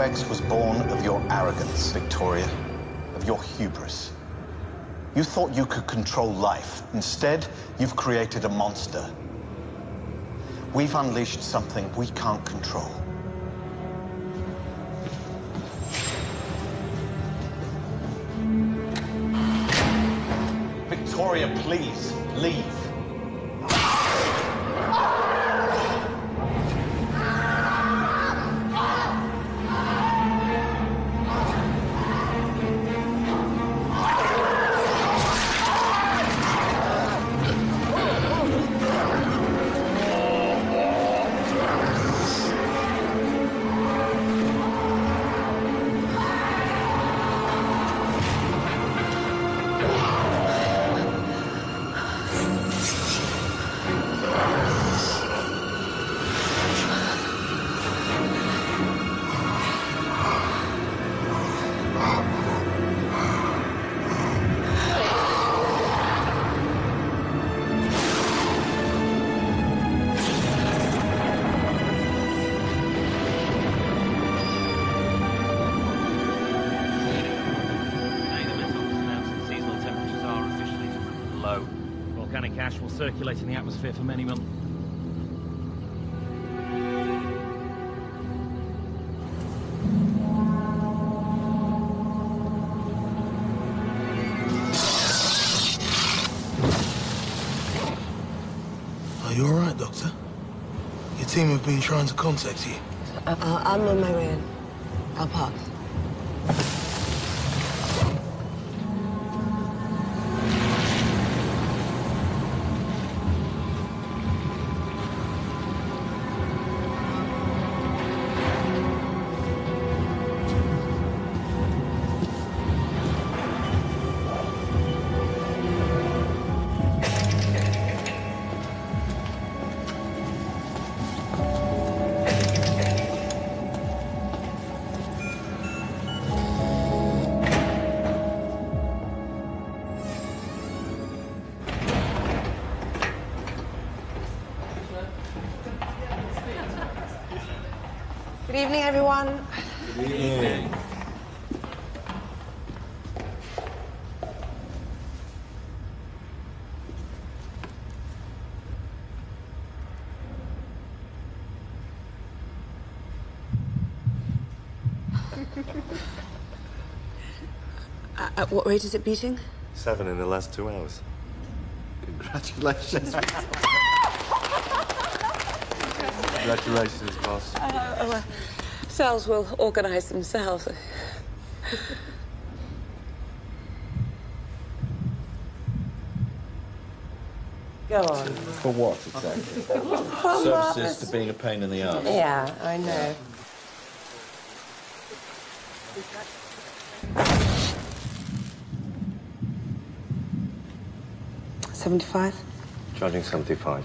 complex was born of your arrogance, Victoria, of your hubris. You thought you could control life. Instead, you've created a monster. We've unleashed something we can't control. Victoria, please, leave. Volcanic ash will circulate in the atmosphere for many months. Are you all right, Doctor? Your team have been trying to contact you. I'm on my way in. I'll park. Good evening, everyone. Good evening. At what rate is it beating? 7 in the last 2 hours. Congratulations. Congratulations, boss. Cells will organize themselves. Go on. For what, exactly? Services to being a pain in the arse. Yeah, I know. $75? Charging 75.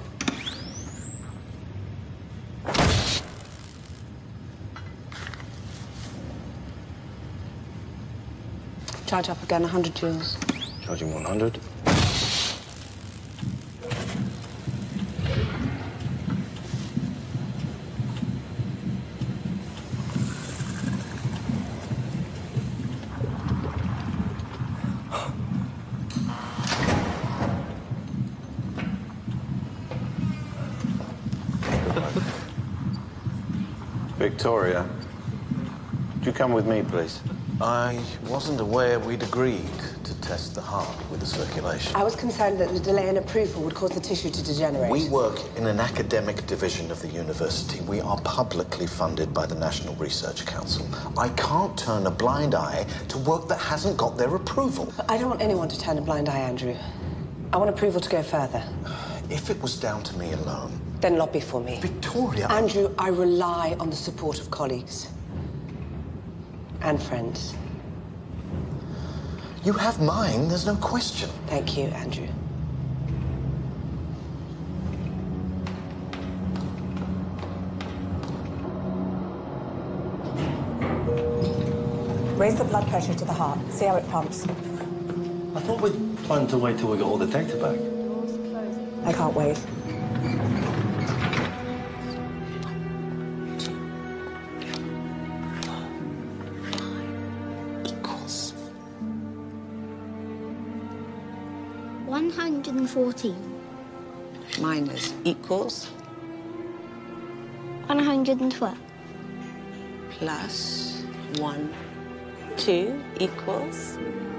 Charge up again, 100 joules. Charging 100. Victoria, would you come with me, please? I wasn't aware we'd agreed to test the heart with the circulation. I was concerned that the delay in approval would cause the tissue to degenerate. We work in an academic division of the university. We are publicly funded by the National Research Council. I can't turn a blind eye to work that hasn't got their approval. I don't want anyone to turn a blind eye, Andrew. I want approval to go further. If it was down to me alone... Then lobby for me. Victoria... Andrew, I rely on the support of colleagues. And friends. You have mine, there's no question. Thank you, Andrew. Raise the blood pressure to the heart. See how it pumps. I thought we'd planned to wait till we got all the data back. I can't wait. 114. Minus equals 112. plus 1, 2 equals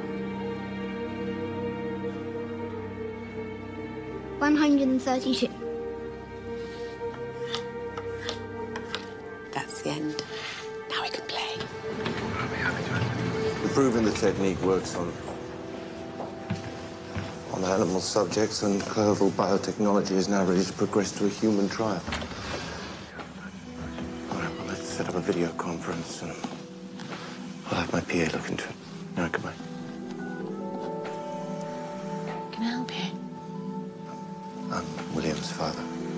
132. That's the end. Now we can play. We've proven the technique works on animal subjects, and Clerval Biotechnology is now ready to progress to a human trial. All right, well, let's set up a video conference, and I'll have my PA look into it. All right, goodbye. Can I help you? I'm William's father.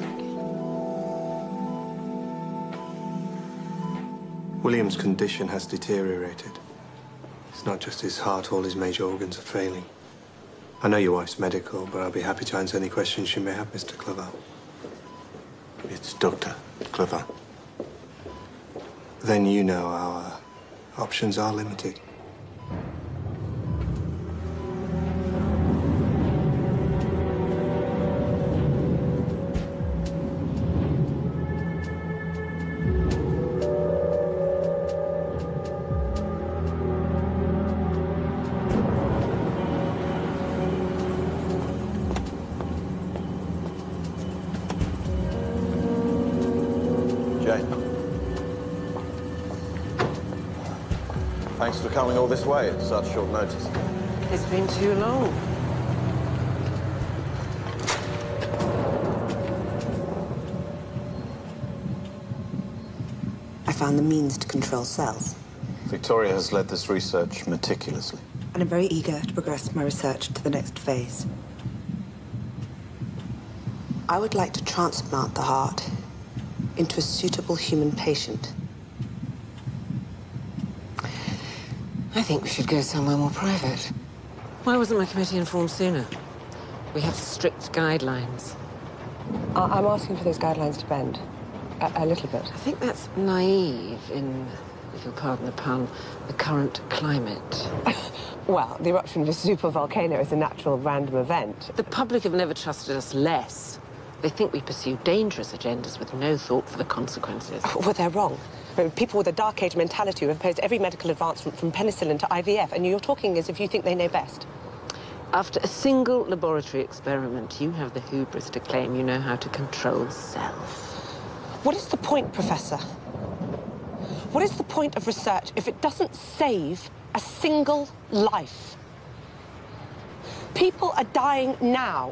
William's condition has deteriorated. It's not just his heart, all his major organs are failing. I know your wife's medical, but I'll be happy to answer any questions you may have, Mr. Clerval. It's Dr. Clerval. Then you know our options are limited. Thanks for coming all this way at such short notice. It's been too long. I found the means to control cells. Victoria has led this research meticulously. And I'm very eager to progress my research to the next phase. I would like to transplant the heart into a suitable human patient. I think we should go somewhere more private. Why wasn't my committee informed sooner? We have strict guidelines. I'm asking for those guidelines to bend. A little bit. I think that's naive in, if you'll pardon the pun, the current climate. Well, the eruption of a supervolcano is a natural random event. The public have never trusted us less. They think we pursue dangerous agendas with no thought for the consequences. Well, they're wrong. People with a Dark Age mentality who have opposed every medical advancement from penicillin to IVF, and you're talking as if you think they know best. After a single laboratory experiment, you have the hubris to claim you know how to control cells. What is the point, Professor? What is the point of research if it doesn't save a single life? People are dying now.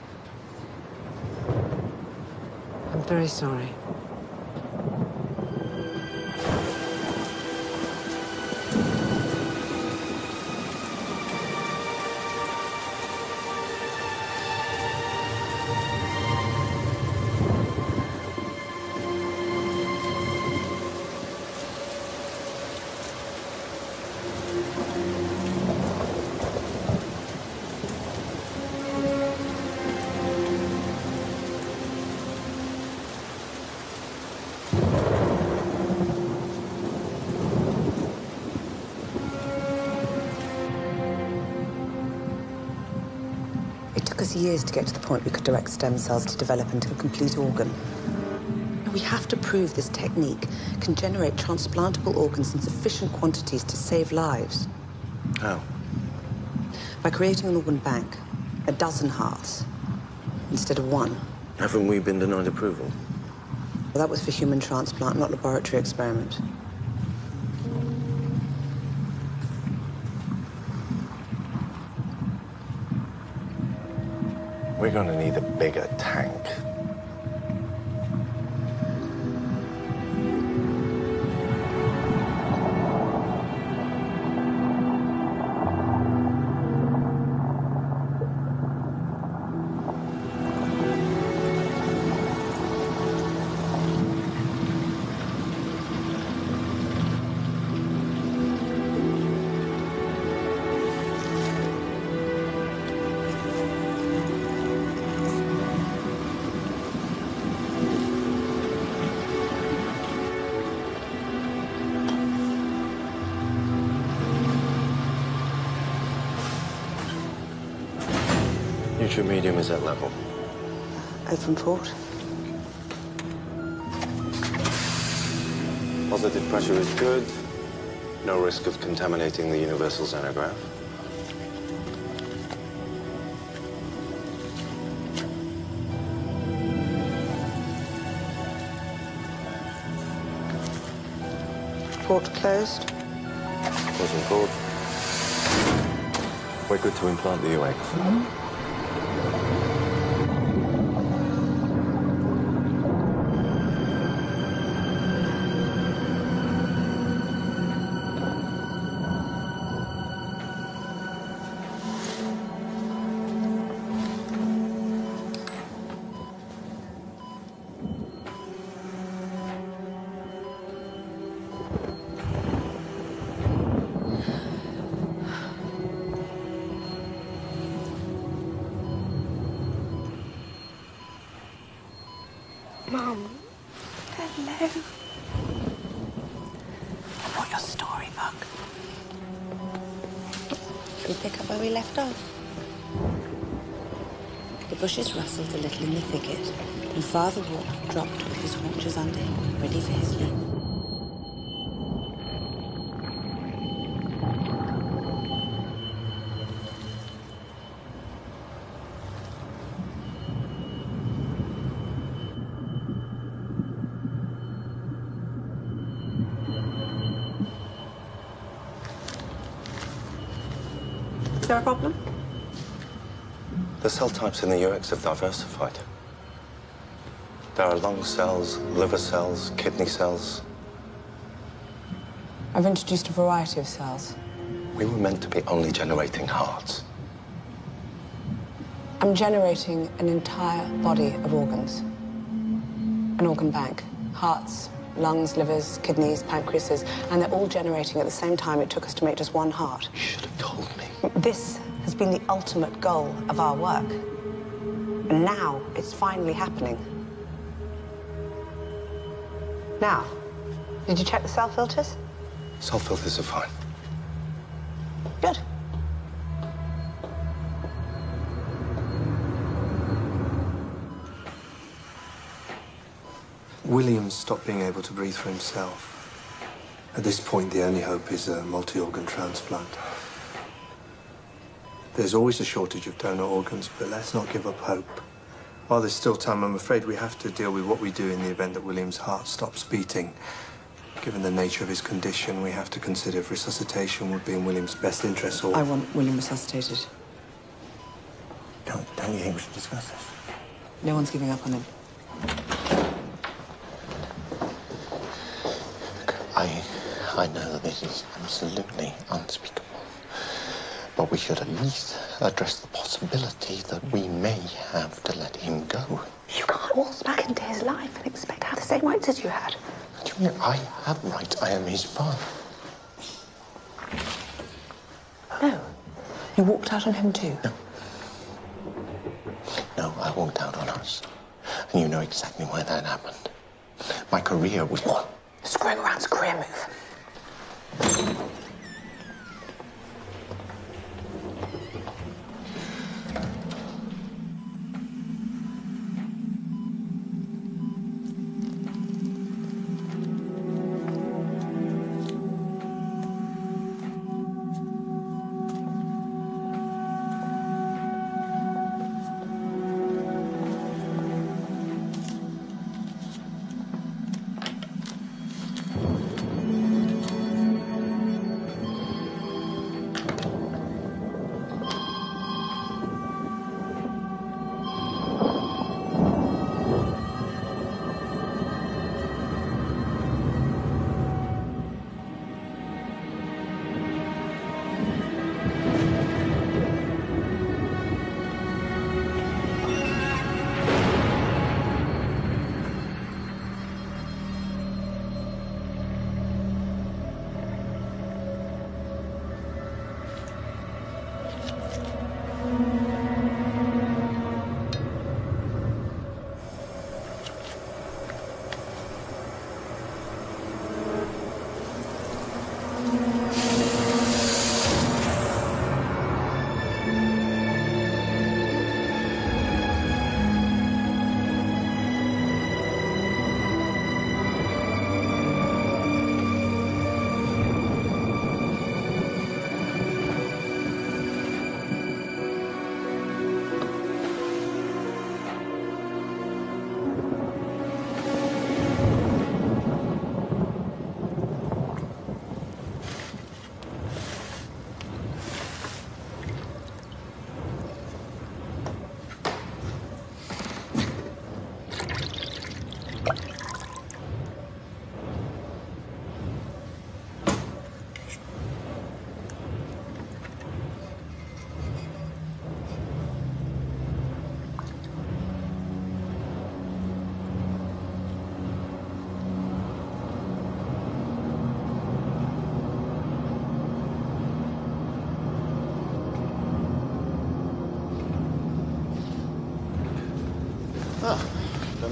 I'm very sorry. It took us years to get to the point we could direct stem cells to develop into a complete organ. We have to prove this technique can generate transplantable organs in sufficient quantities to save lives. How? By creating an organ bank, a dozen hearts, instead of one. Haven't we been denied approval? Well, that was for human transplant, not laboratory experiment. We're going to need a bigger tank. Nutrient medium is at level. Open port. Positive pressure is good. No risk of contaminating the universal xenograph. Port closed. Closing port. We're good to implant the UX. Mum. Hello. I brought your storybook. Shall we pick up where we left off? The bushes rustled a little in the thicket, and Father Wolf dropped with his haunches under him, ready for his leap. Is there a problem? The cell types in the UX have diversified. There are lung cells, liver cells, kidney cells. I've introduced a variety of cells. We were meant to be only generating hearts. I'm generating an entire body of organs. An organ bank. Hearts, lungs, livers, kidneys, pancreases, and they're all generating at the same time. It took us to make just one heart. You should have told me. This has been the ultimate goal of our work. And now it's finally happening. Now, did you check the cell filters? Cell filters are fine. Good. Williams stopped being able to breathe for himself. At this point, the only hope is a multi-organ transplant. There's always a shortage of donor organs, but let's not give up hope. While there's still time, I'm afraid we have to deal with what we do in the event that William's heart stops beating. Given the nature of his condition, we have to consider if resuscitation would be in William's best interest or... I want William resuscitated. Don't you think we should discuss this? No one's giving up on him. I know that this is absolutely unspeakable. But we should at least address the possibility that we may have to let him go. You can't waltz back into his life and expect to have the same rights as you had. What do you mean? I have rights. I am his father. No. You walked out on him too? No. No, I walked out on us. And you know exactly why that happened. My career was... What? Screwing around's a career move.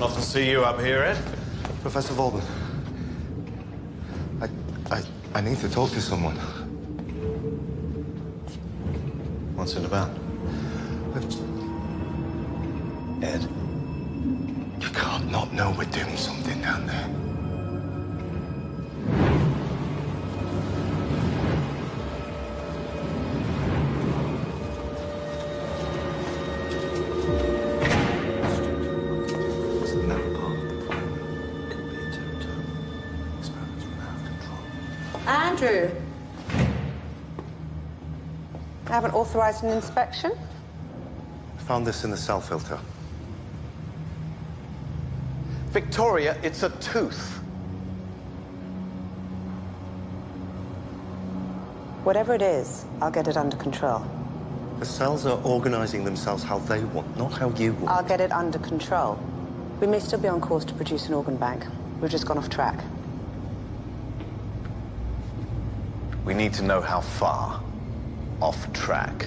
Don't often see you up here, Ed. Professor Volman, I need to talk to someone. What's it about? Ed. You can't not know we're doing something down there. Andrew. I haven't authorized an inspection. Found this in the cell filter. Victoria, it's a tooth. Whatever it is, I'll get it under control. The cells are organizing themselves how they want, not how you want. I'll get it under control. We may still be on course to produce an organ bank. We've just gone off track. We need to know how far off track.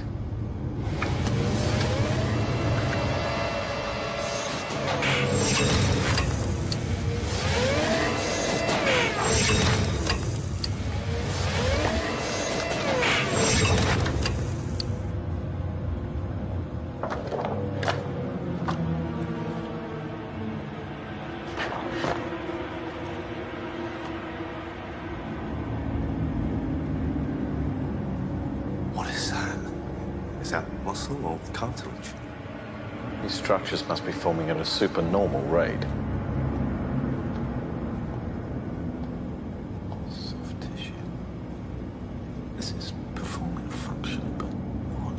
What is that? Is that muscle or cartilage? These structures must be forming at a supernormal rate. Soft tissue. This is performing a function, but what?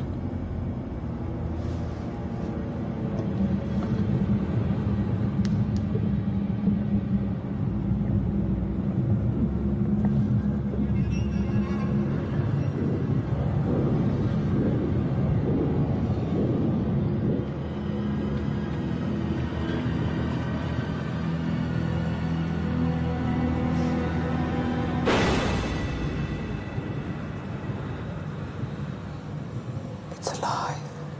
It's alive.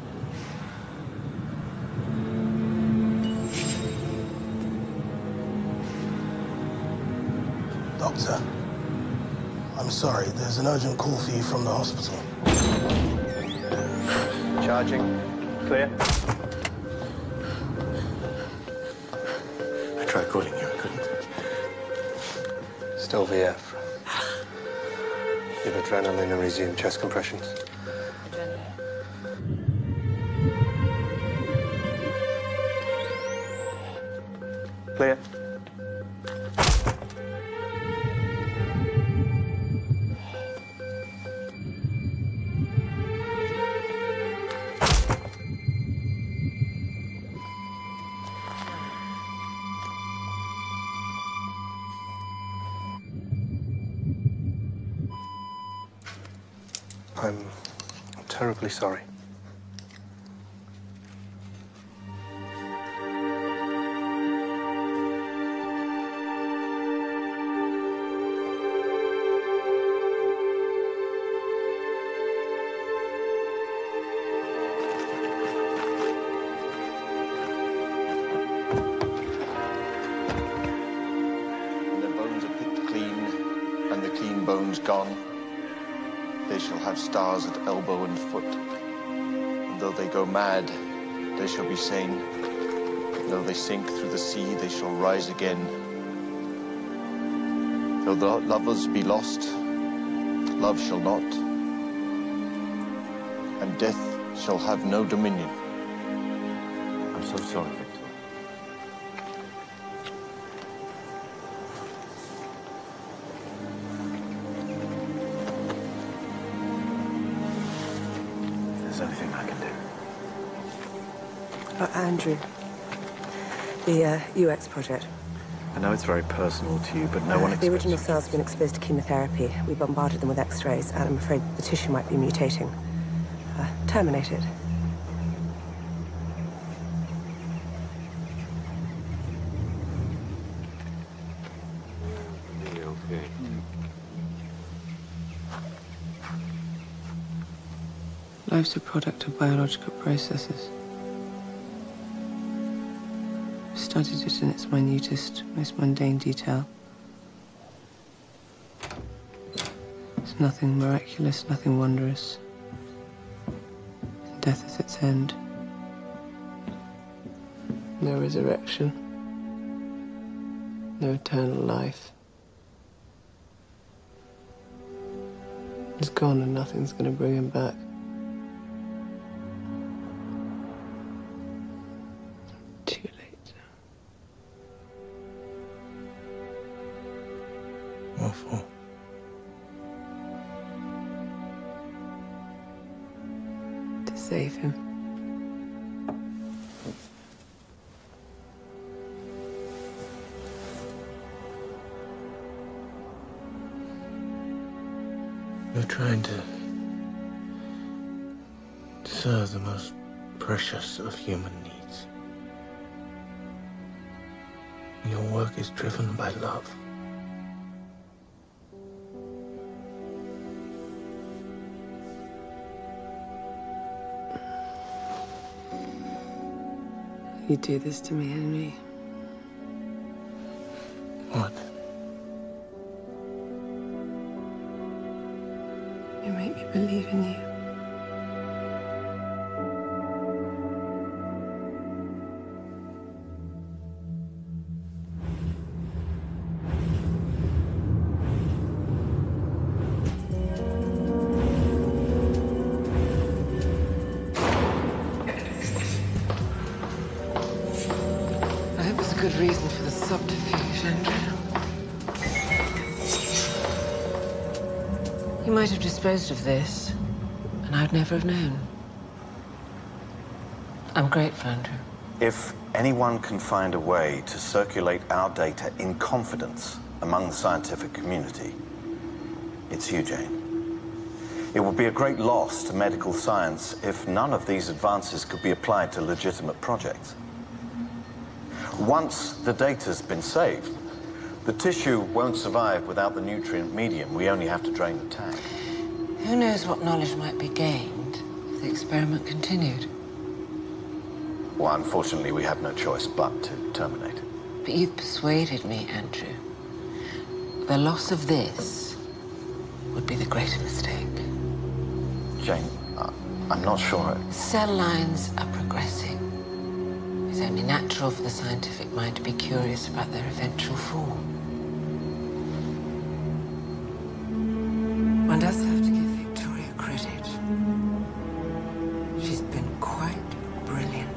Doctor, I'm sorry. There's an urgent call for you from the hospital. Charging. Clear. I tried calling you, I couldn't. Still VF. Give adrenaline and resume chest compressions. Clear. I'm terribly sorry. When their bones are picked clean, and the clean bones gone, they shall have stars at elbow and foot. And though they go mad, they shall be sane. Though they sink through the sea, they shall rise again. Though the lovers be lost, love shall not, and death shall have no dominion. I'm so sorry, Victor. There's anything I can do. Andrew, the UX project. I know it's very personal to you, but no one The original cells have been exposed to chemotherapy. We bombarded them with X-rays, and I'm afraid the tissue might be mutating. Terminate it. Okay. Life's a product of biological processes. studied it in its minutest, most mundane detail. There's nothing miraculous, nothing wondrous. Death is its end. No resurrection. No eternal life. He's gone and nothing's gonna bring him back. Too late. What for? To save him. You're trying to serve the most precious of human needs. Your work is driven by love. You do this to me, Henry. What? You make me believe in you. I hope there's a good reason for the subterfuge, Andrew. You might have disposed of this, and I'd never have known. I'm grateful, Andrew. If anyone can find a way to circulate our data in confidence among the scientific community, it's you, Jane. It would be a great loss to medical science if none of these advances could be applied to legitimate projects. Once the data's been saved, the tissue won't survive without the nutrient medium. We only have to drain the tank. Who knows what knowledge might be gained if the experiment continued? Well, unfortunately, we have no choice but to terminate. But you've persuaded me, Andrew. The loss of this would be the greater mistake. Jane, I'm not sure. Cell lines are progressing. It's only natural for the scientific mind to be curious about their eventual form. One does have to give Victoria credit. She's been quite brilliant.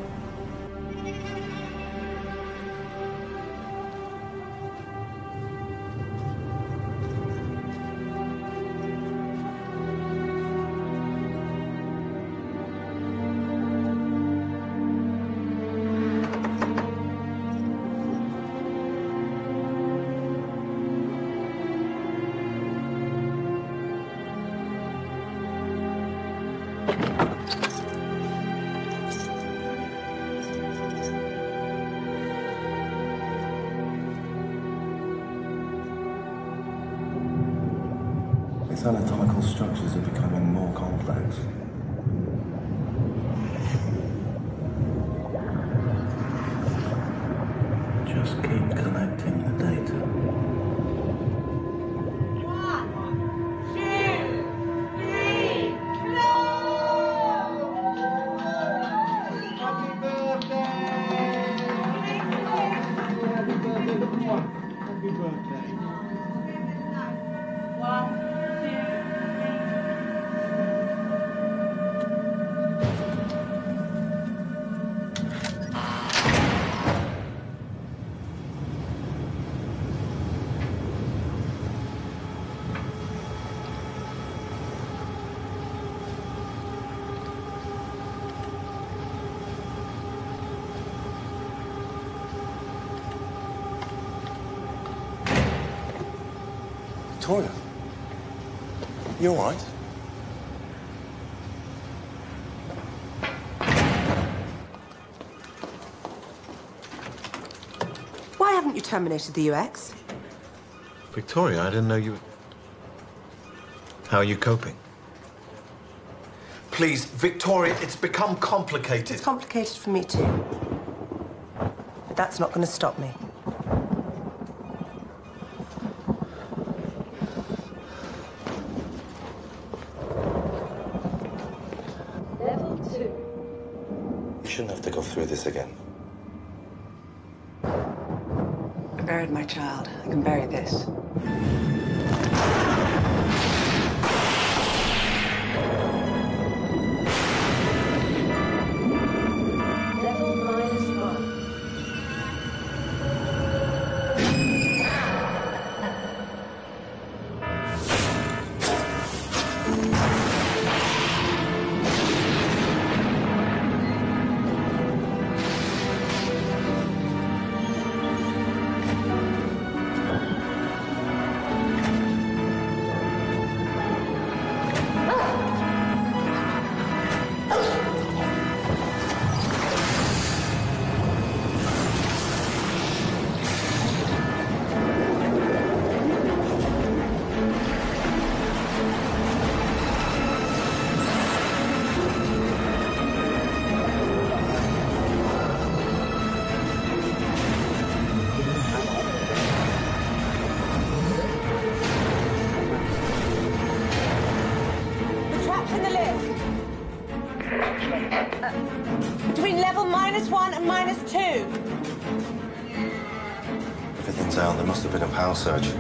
Its anatomical structures are becoming more complex. Just keep collecting the data. Happy birthday. Victoria, you all right? Why haven't you terminated the UX? Victoria, I didn't know you... How are you coping? Please, Victoria, it's become complicated. It's complicated for me too. that's not going to stop me. Level 2. You shouldn't have to go through this again. I buried my child. I can bury this. Level -1. Between level -1 and -2. Everything's out. There must have been a power surge.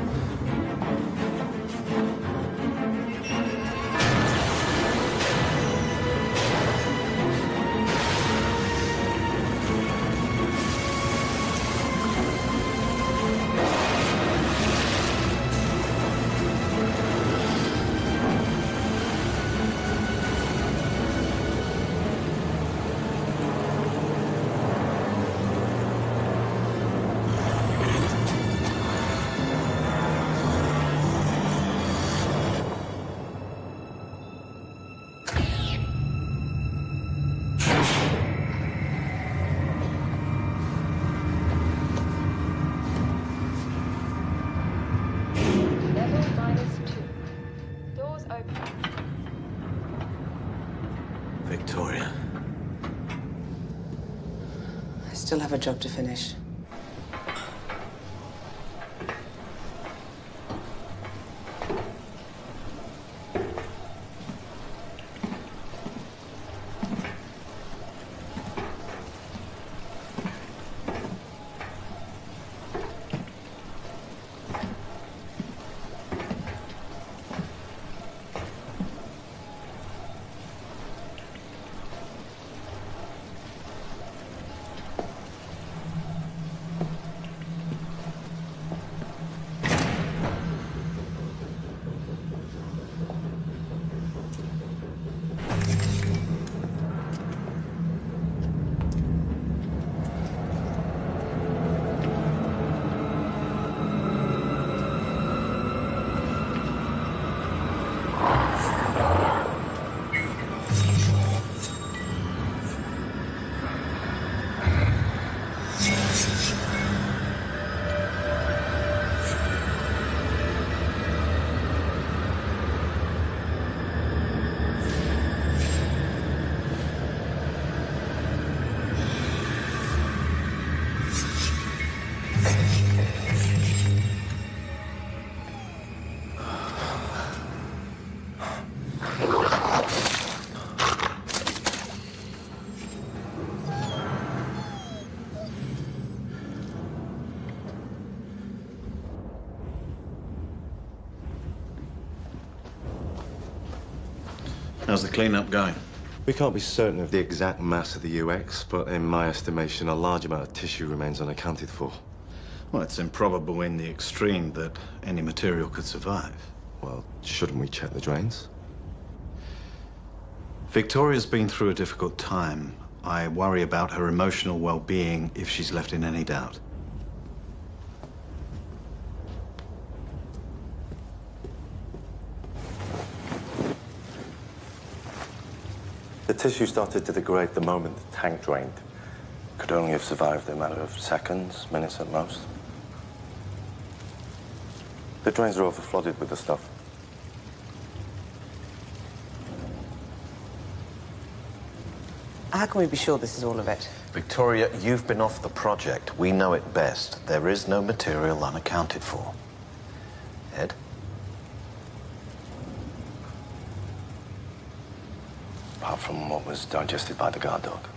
Victoria. I still have a job to finish. How's the cleanup going? We can't be certain of the exact mass of the UX, but in my estimation, a large amount of tissue remains unaccounted for. Well, it's improbable in the extreme that any material could survive. Well, shouldn't we check the drains? Victoria's been through a difficult time. I worry about her emotional well-being if she's left in any doubt. The tissue started to degrade the moment the tank drained. Could only have survived a matter of seconds, minutes at most. The drains are overflooded with the stuff. How can we be sure this is all of it? Victoria, you've been off the project. We know it best. There is no material unaccounted for. Ed? Apart from what was digested by the guard dog.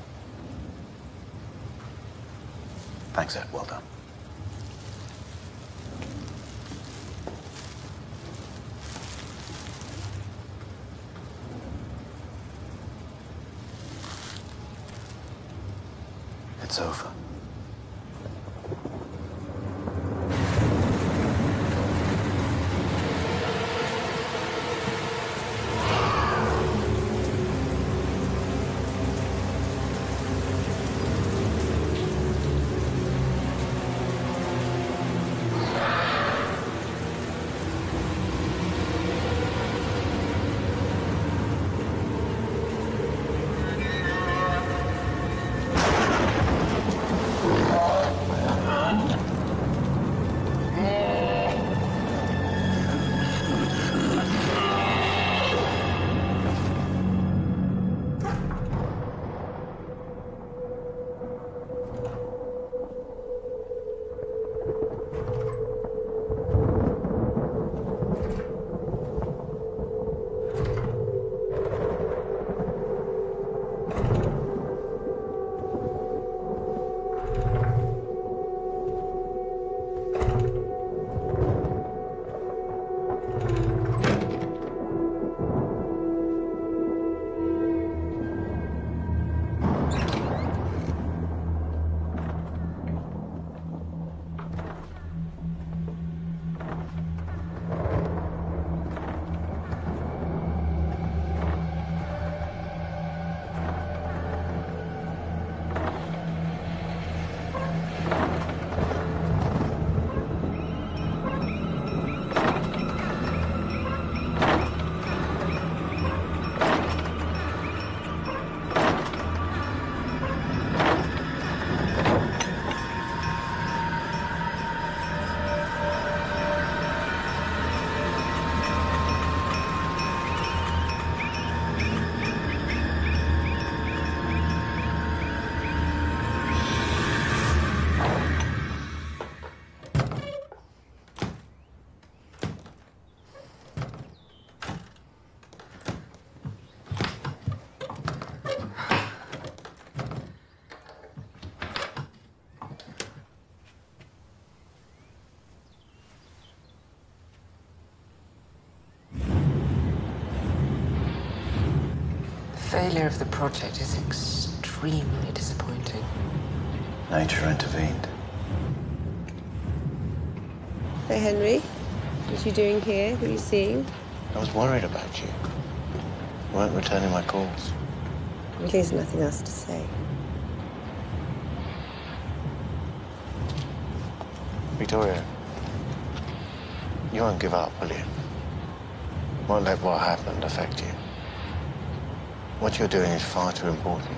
Thanks, Ed. Well done. It's over. Failure of the project is extremely disappointing. Nature intervened. Hey, Henry. What are you doing here? What are you seeing? I was worried about you. You weren't returning my calls. Well, there's nothing else to say. Victoria, you won't give up, will you? Won't let what happened affect you. What you're doing is far too important.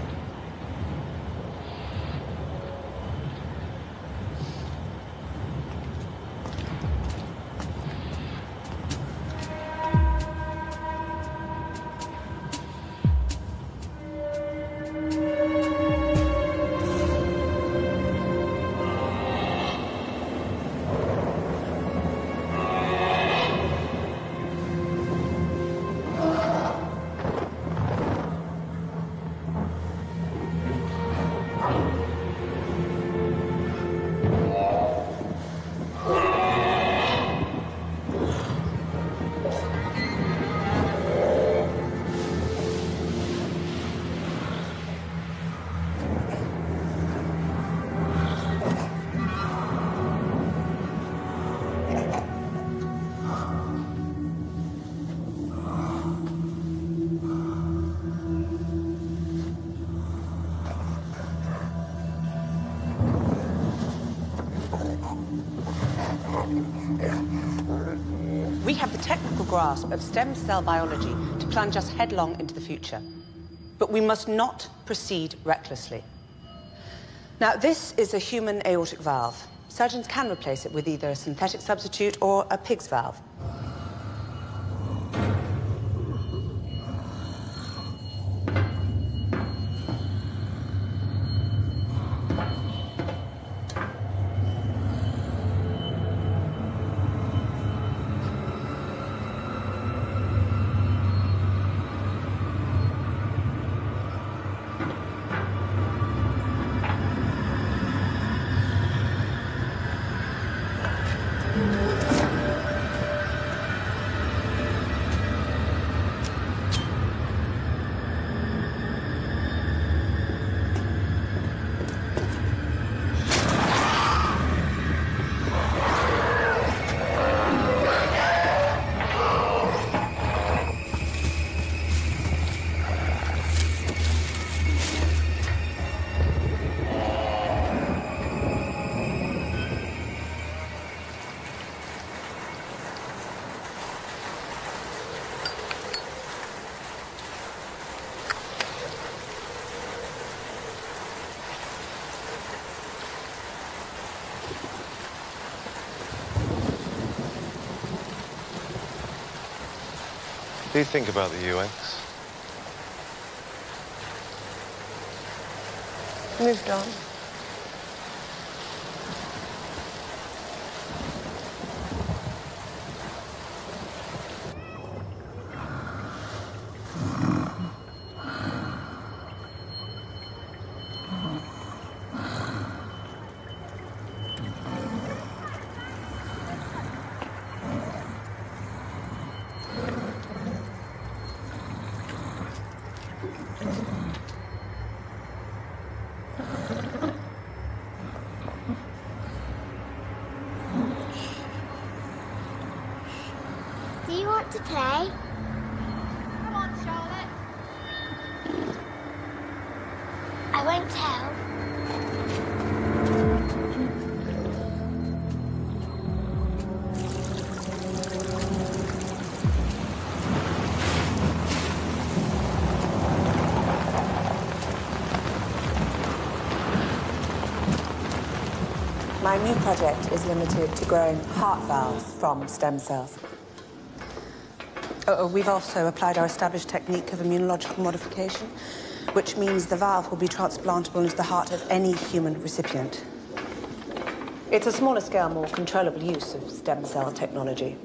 We have the technical grasp of stem cell biology to plunge us headlong into the future. But we must not proceed recklessly. Now, this is a human aortic valve. Surgeons can replace it with either a synthetic substitute or a pig's valve. do you think about the UX? Moved on. Do you want to play? Come on, Charlotte. I won't tell. My new project is limited to growing heart valves from stem cells. We've also applied our established technique of immunological modification, which means the valve will be transplantable into the heart of any human recipient. It's a smaller scale, more controllable use of stem cell technology.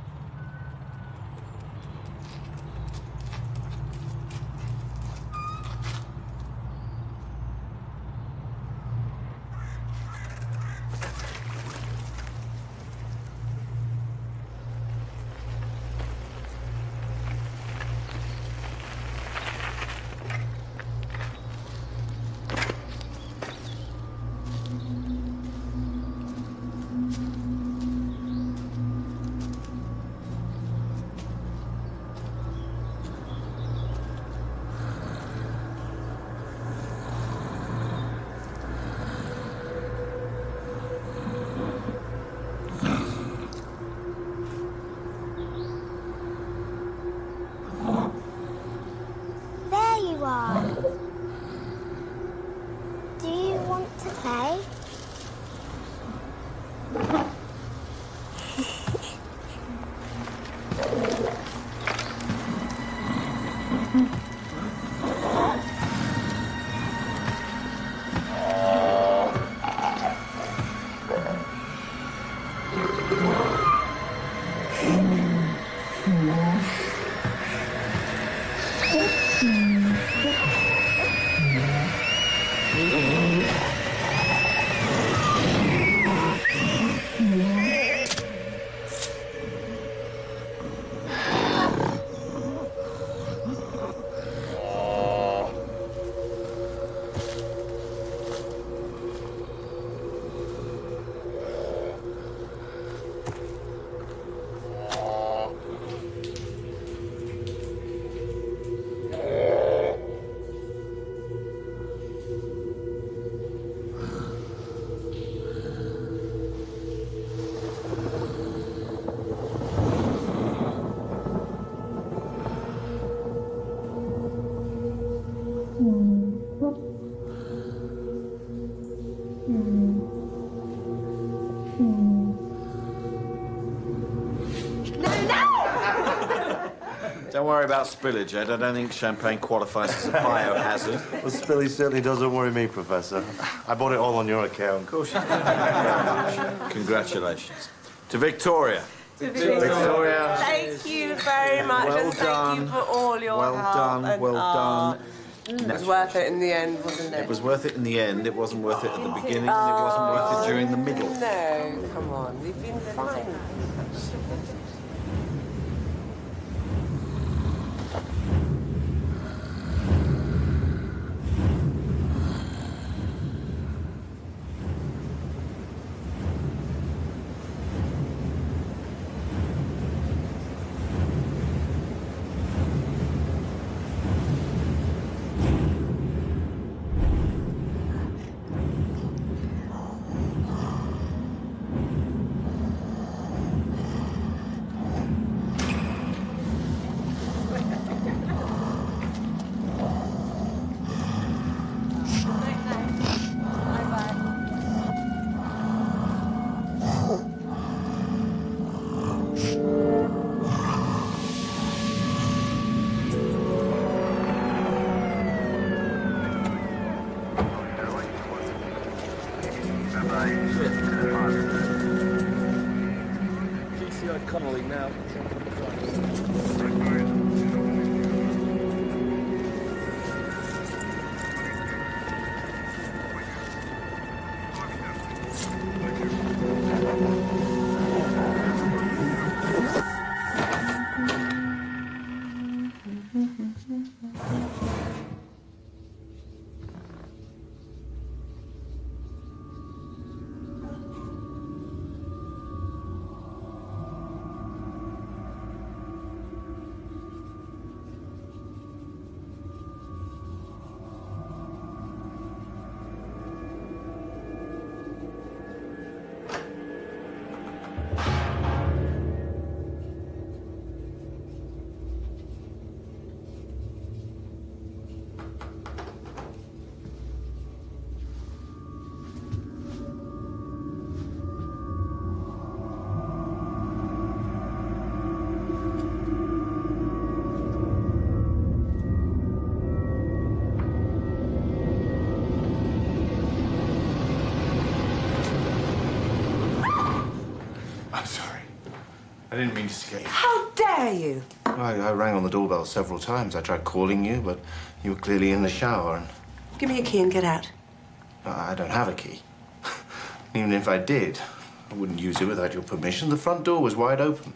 There you are. Do you want to play? Don't worry about spillage, Ed. I don't think champagne qualifies as a biohazard. Well, spilly certainly doesn't worry me, Professor. I bought it all on your account. Of course you did. Congratulations. To Victoria. Victoria. Thank you very much, and thank you for all your help. Well done. It was worth it in the end, wasn't it? It was worth it in the end. It wasn't worth it at the beginning, and it wasn't worth it during the middle. No, come on. We've been fine. now. I'm sorry. I didn't mean to scare you. How dare you? I rang on the doorbell several times. I tried calling you, but you were clearly in the shower. And Give me a key and get out. I don't have a key. Even if I did, I wouldn't use it without your permission. The front door was wide open.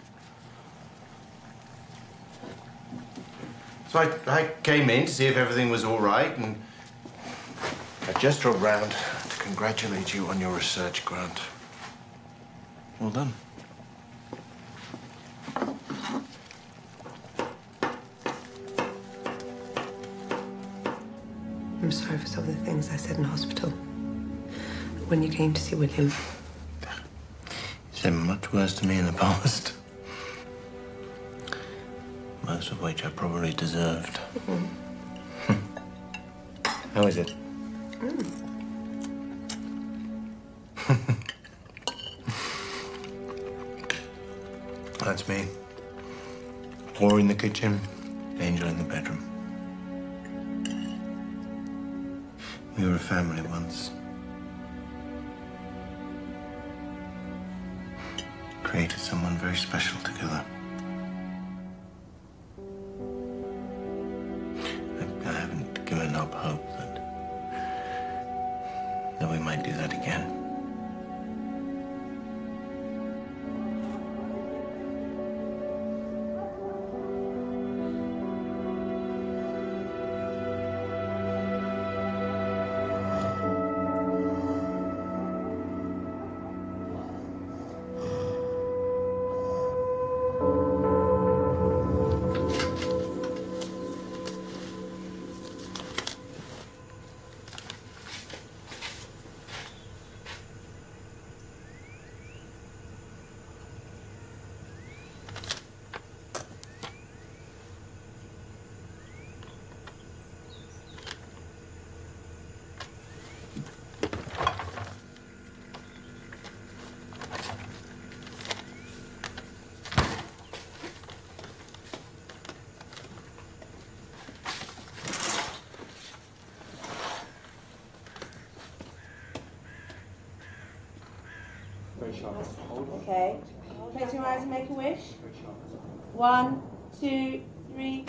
So I came in to see if everything was all right, and I just drove round to congratulate you on your research grant. Well done. I'm sorry for some of the things I said in hospital. When you came to see William. You said much worse to me in the past. Most of which I probably deserved. How is it? That's me. War in the kitchen, Angel in the bedroom. We were a family once. Created someone very special together. I haven't given up hope that we might do that again. Okay. Close your eyes and make a wish. 1, 2, 3.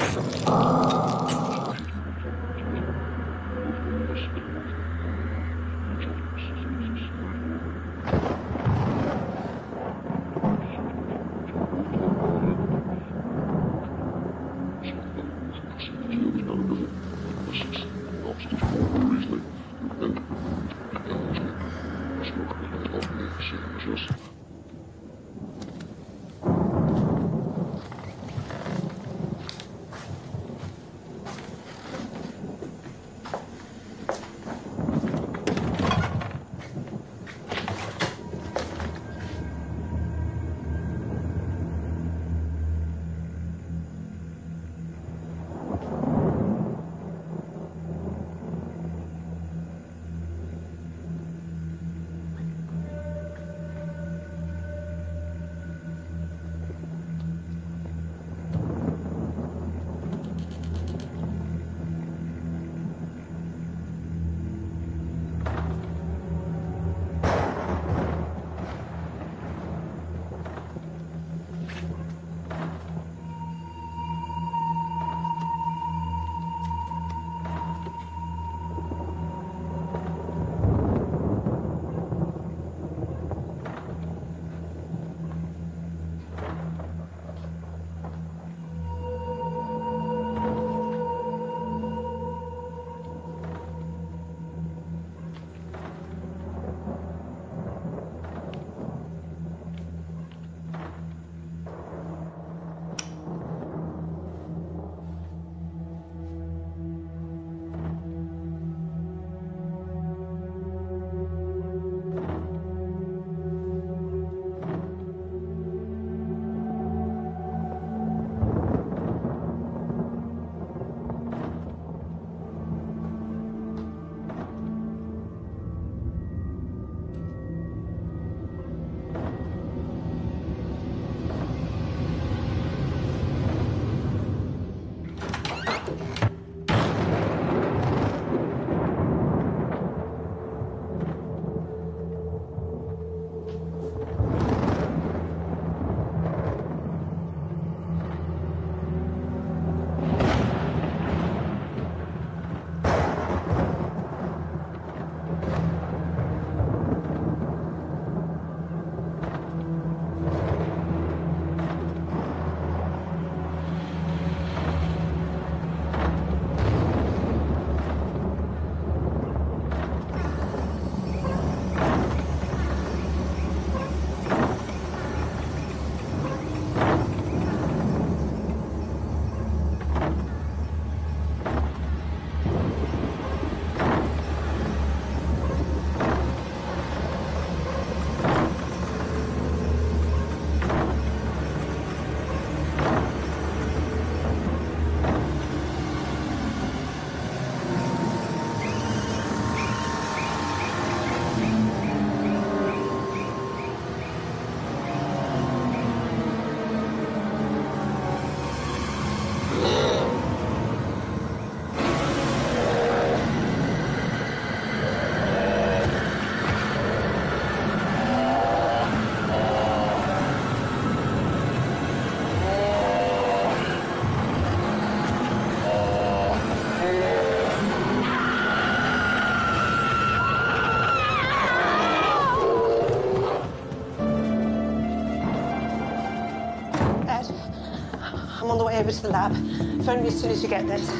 over to the lab. Phone me as soon as you get this.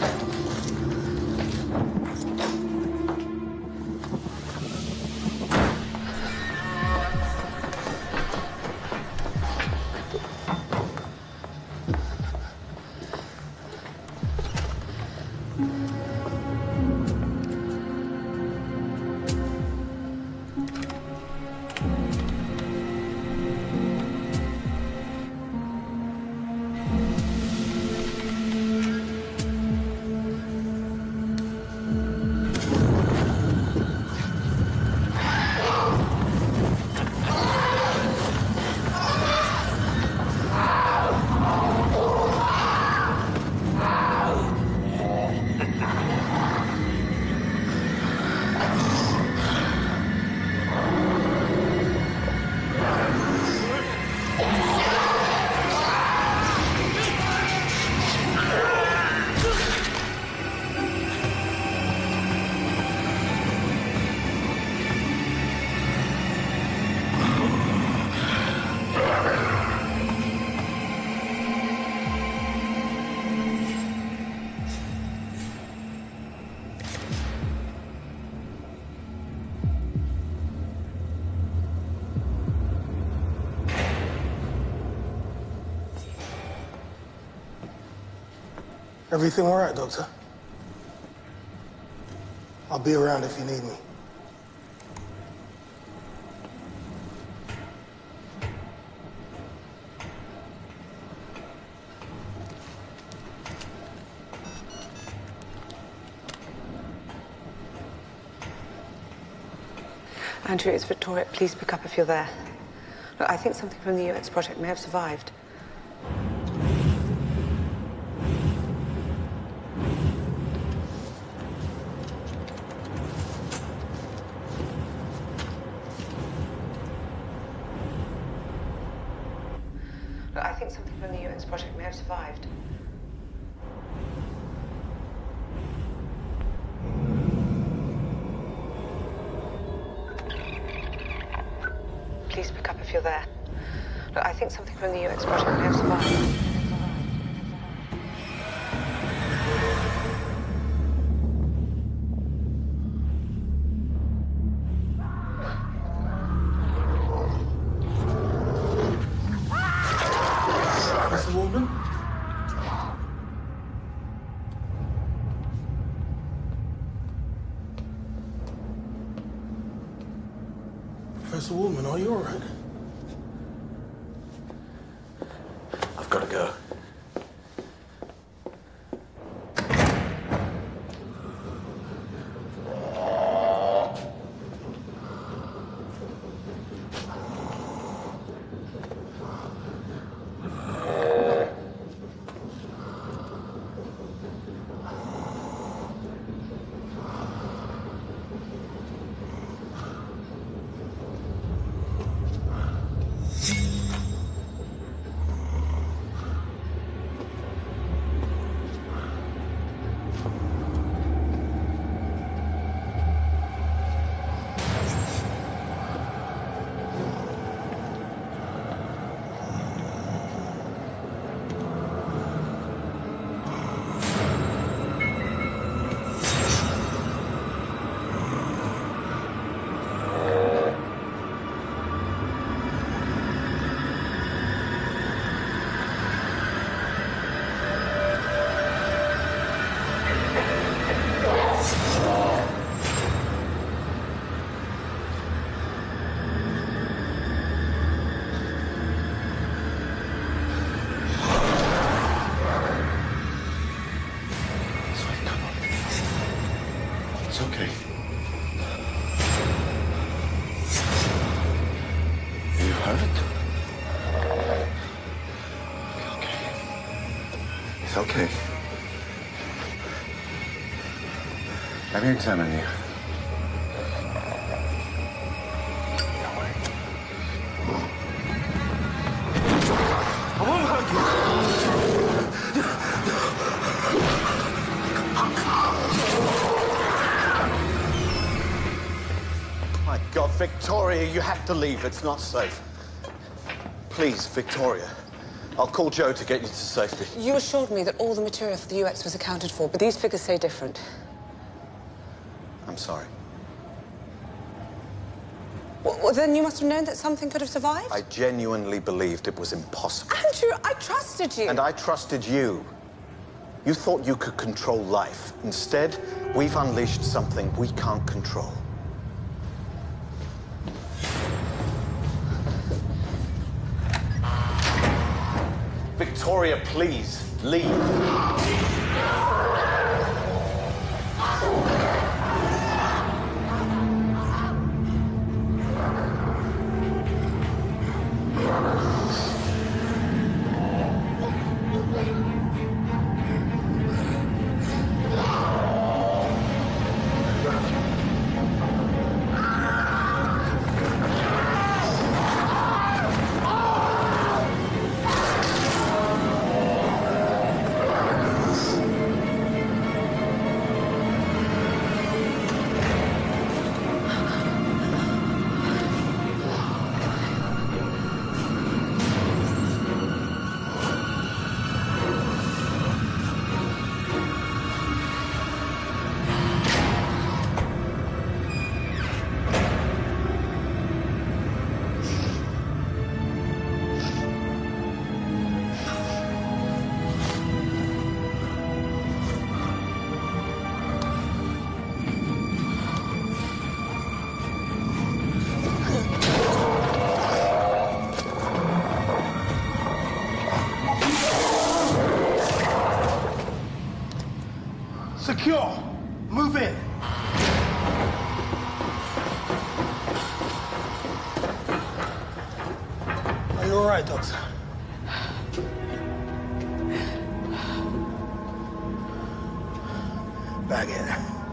Everything all right, Doctor? I'll be around if you need me. Andrew, it's Victoria. Please pick up if you're there. Look, I think something from the UX project may have survived. Look, I think something from the UX project may have survived. Please pick up if you're there. Look, I think something from the UX project may have survived. Professor Waldman? Professor Waldman, are you all right? I've got to go. It's okay. You hurt? Okay. It's okay. Let me examine you. I won't hurt you. My God, Victoria, you have to leave. It's not safe. Please, Victoria. I'll call Joe to get you to safety. You assured me that all the material for the UX was accounted for, but these figures say different. I'm sorry. Well, then you must have known that something could have survived? I genuinely believed it was impossible. Andrew, I trusted you. And I trusted you. You thought you could control life. Instead, we've unleashed something we can't control. Victoria, please, leave. Secure. Move in. Are you all right, Doctor? Back in.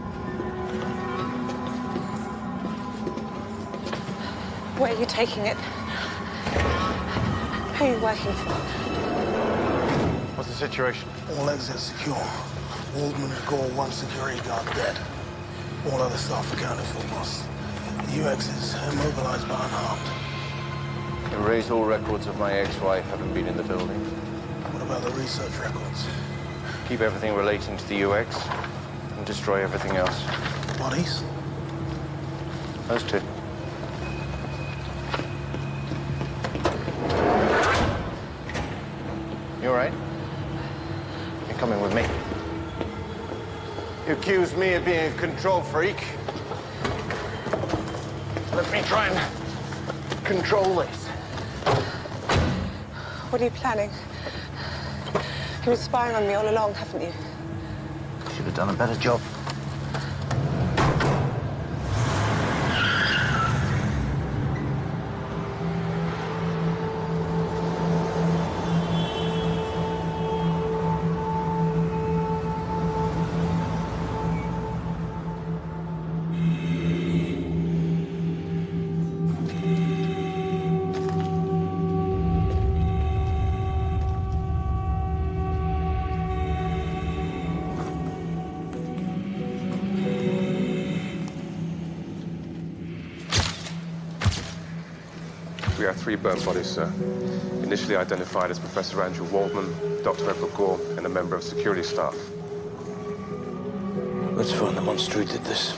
Where are you taking it? Who are you working for? What's the situation? All exits secure. Waldman and Gore, one security guard dead. All other staff accounted for, boss. The UX is immobilized but unharmed. Erase all records of my ex-wife having been in the building. What about the research records? Keep everything relating to the UX and destroy everything else. Bodies? Those two. You all right? You're coming with me. You accuse me of being a control freak. Let me try and control this. What are you planning? You've been spying on me all along, haven't you? Should have done a better job. We have 3 burnt bodies, sir. Initially identified as Professor Andrew Waldman, Dr. Edward Gore, and a member of security staff. Let's find the monster who did this.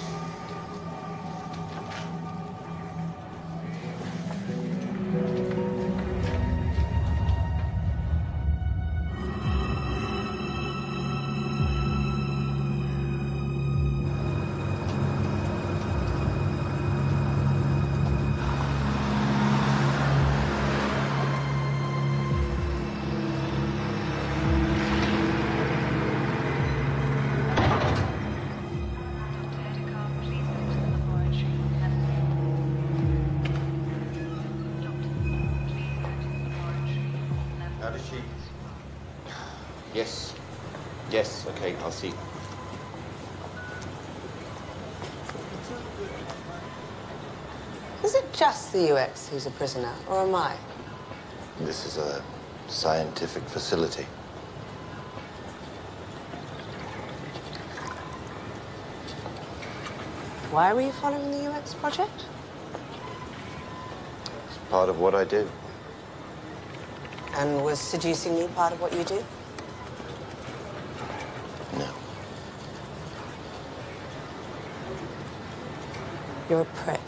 How does she... Yes. Yes, okay, I'll see. Is it just the UX who's a prisoner, or am I? This is a scientific facility. Why were you following the UX project? It's part of what I do. And was seducing me part of what you do? No. You're a prick.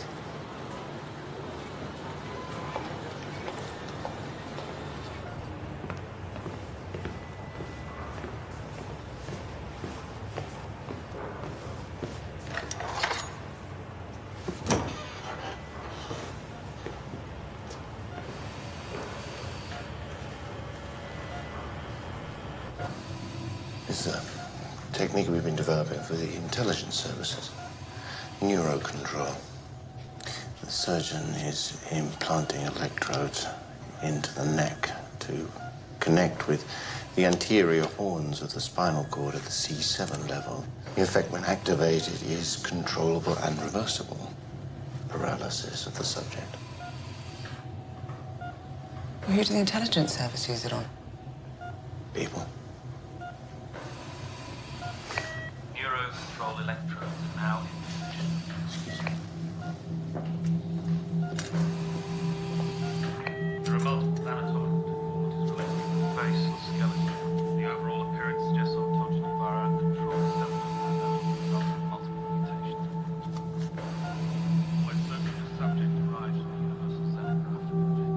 It's a technique we've been developing for the intelligence services. Neurocontrol. The surgeon is implanting electrodes into the neck to connect with the anterior horns of the spinal cord at the C7 level. The effect, when activated, is controllable and reversible. Paralysis of the subject. Who do the intelligence service use it on? People. Neurocontrol electrodes are now in position. Excuse me. There are multiple anatomical deformities related to the face and skeleton. The overall appearance suggests autogeny via uncontrolled development and results in multiple mutations. When searching the subject arrives at the universal xenograph project.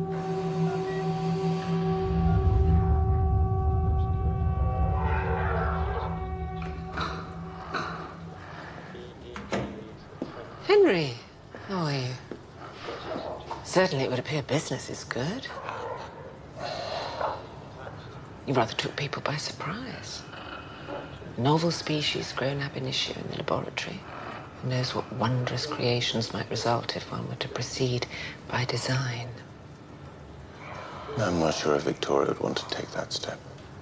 Henry, how are you? Certainly it would appear business is good. You rather took people by surprise. Novel species grown ab initio in the laboratory. Who knows what wondrous creations might result if one were to proceed by design. I'm not sure if Victoria would want to take that step.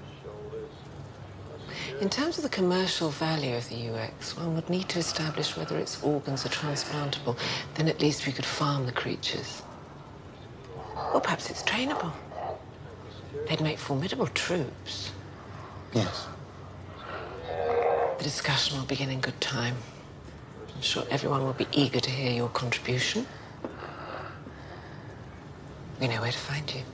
In terms of the commercial value of the UX, one would need to establish whether its organs are transplantable. Then at least we could farm the creatures. Or perhaps it's trainable. They'd make formidable troops. Yes. The discussion will begin in good time. I'm sure everyone will be eager to hear your contribution. We know where to find you.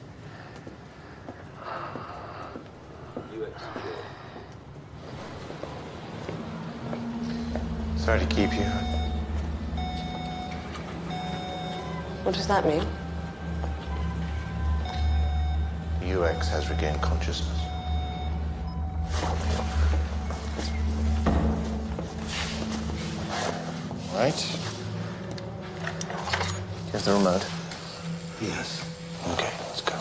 Sorry to keep you. What does that mean? The UX has regained consciousness. Right. Here's the remote. Yes. Okay, let's go.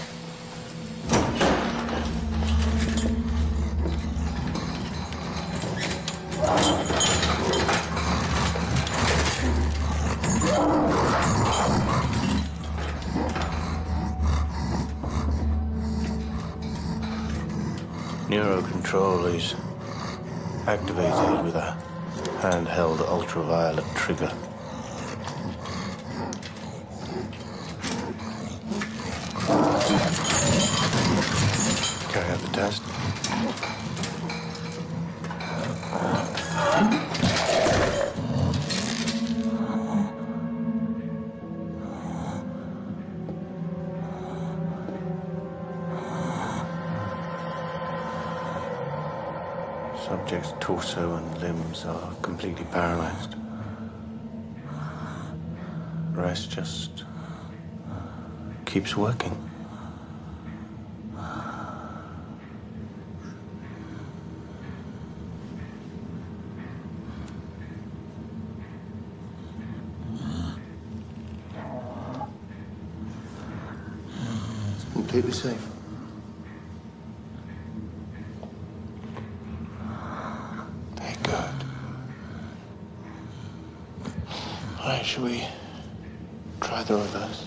Neurocontrol is activated with a handheld ultraviolet trigger. Carry out the test. Subject's torso and limbs are completely paralyzed. The rest just keeps working. It's completely safe. All right, should we try the reverse?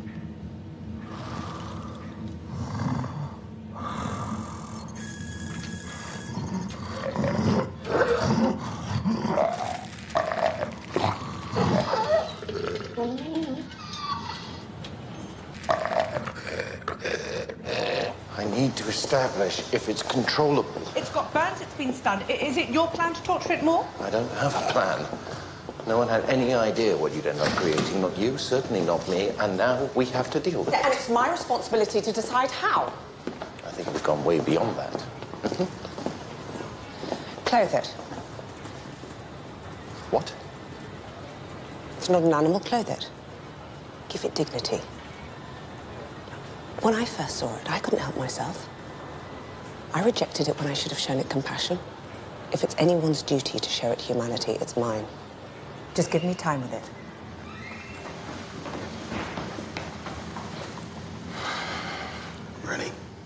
I need to establish if it's controllable. It's got burns, it's been stunned. Is it your plan to torture it more? I don't have a plan. No one had any idea what you'd end up creating. Not you, certainly not me. And now we have to deal with it. And it's my responsibility to decide how. have gone way beyond that. Clothe it. What? It's not an animal, clothe it. Give it dignity. When I first saw it, I couldn't help myself. I rejected it when I should have shown it compassion. If it's anyone's duty to show it humanity, it's mine. Just give me time with it. Ready?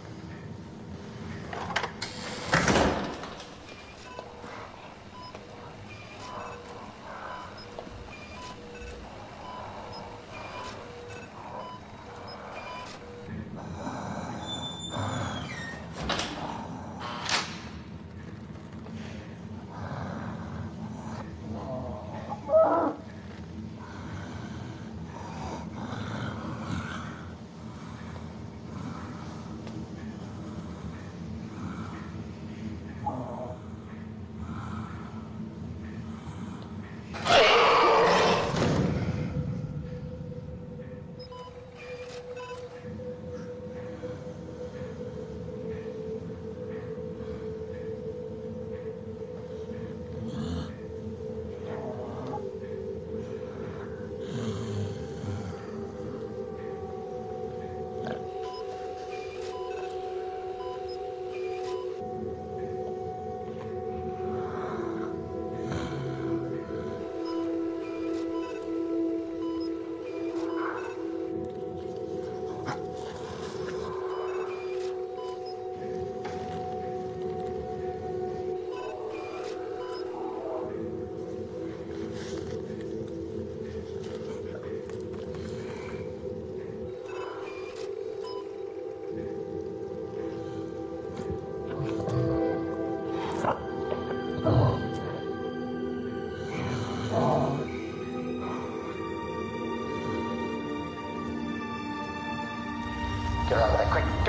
Get out of there, quick, go!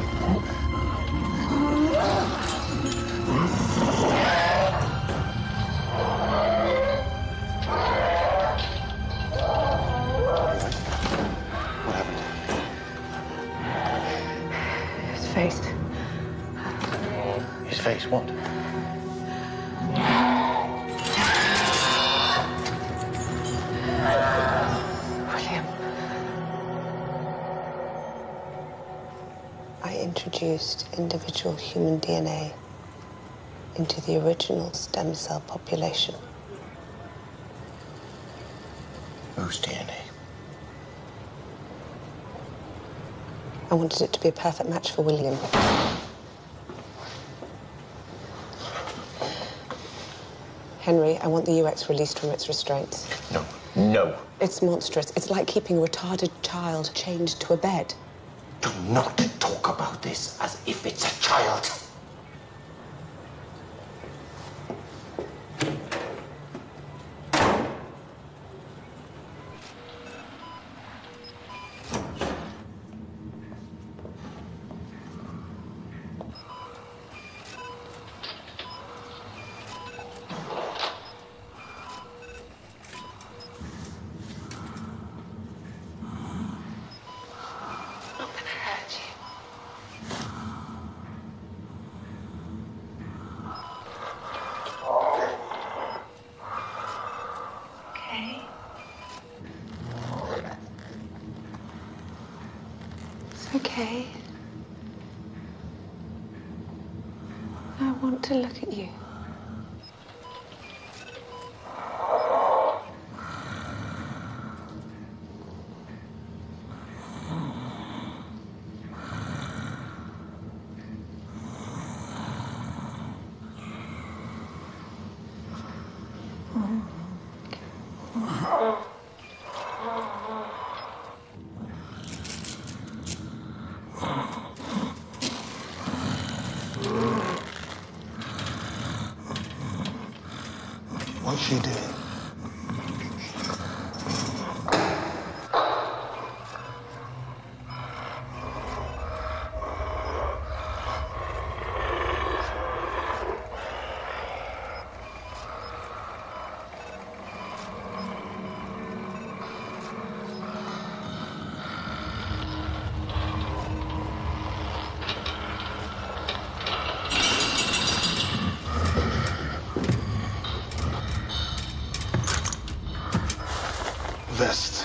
What happened? His face. His face, what? William. I introduced individual human DNA into the original stem cell population. Whose DNA? I wanted it to be a perfect match for William. Henry, I want the UX released from its restraints. No. No. It's monstrous. It's like keeping a retarded child chained to a bed. Do not talk about this as if it's a child. Okay. I want to look at you. What's she doing? vest.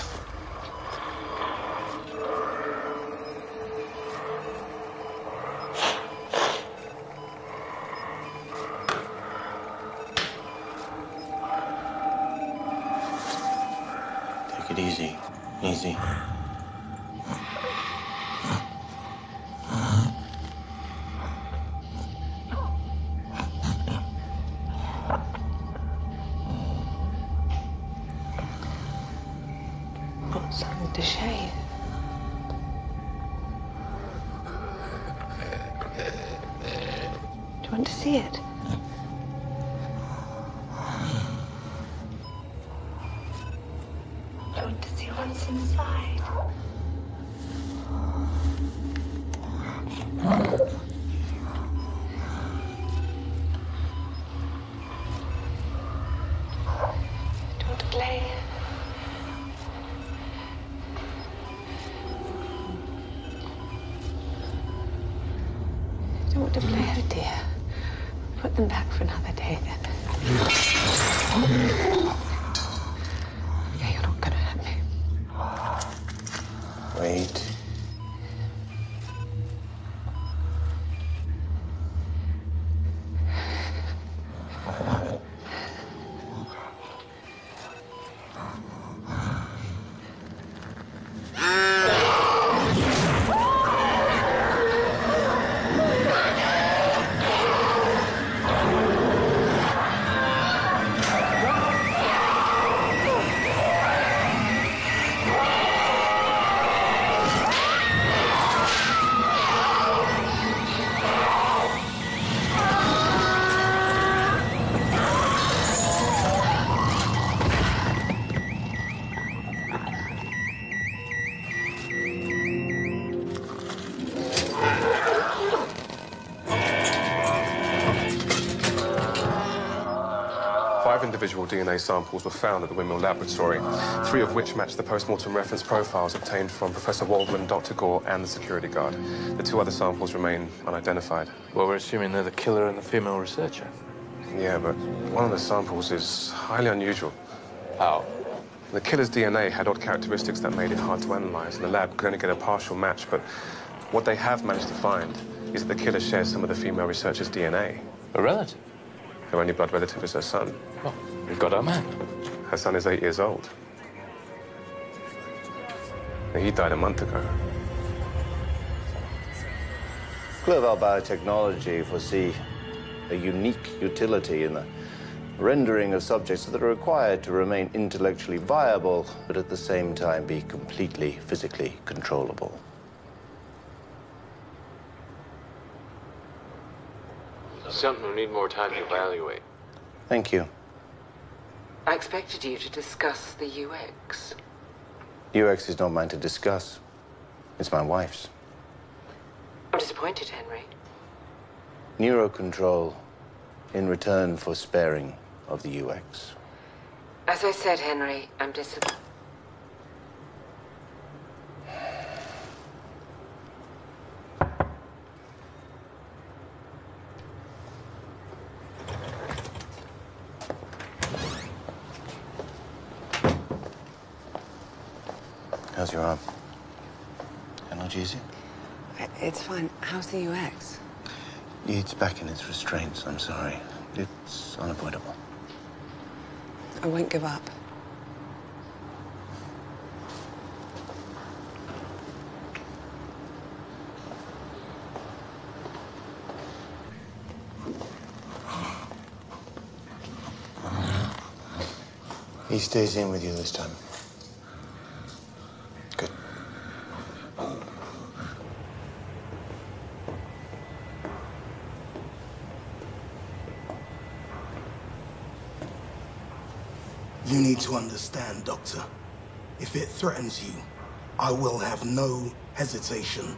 Take it easy. Easy. Got something to shave. Do you want to see it? Do you want to see what's inside? Do you want to play? Do you want to play? Oh dear. Put them back for another day then. Yeah, you're not gonna hurt me. Wait. Five individual DNA samples were found at the Windmill Laboratory, 3 of which matched the post-mortem reference profiles obtained from Professor Waldman, Dr. Gore, and the security guard. The 2 other samples remain unidentified. Well, we're assuming they're the killer and the female researcher. Yeah, but one of the samples is highly unusual. How? The killer's DNA had odd characteristics that made it hard to analyze, and the lab could only get a partial match, but what they have managed to find is that the killer shares some of the female researcher's DNA. A relative? Her only blood relative is her son. Well, we've got our man. Her son is 8 years old. He died a month ago. Clerval Biotechnology foresee a unique utility in the rendering of subjects that are required to remain intellectually viable, but at the same time be completely physically controllable. Something we need more time to evaluate. Thank you. I expected you to discuss the UX. UX is not mine to discuss. It's my wife's. I'm disappointed, Henry. Neurocontrol in return for sparing of the UX. As I said, Henry, I'm disappointed. How's your arm? Analgesia? It's fine. How's the UX? It's back in its restraints, I'm sorry. It's unavoidable. I won't give up. He stays in with you this time. Good. You need to understand, Doctor. If it threatens you, I will have no hesitation.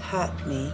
hurt me.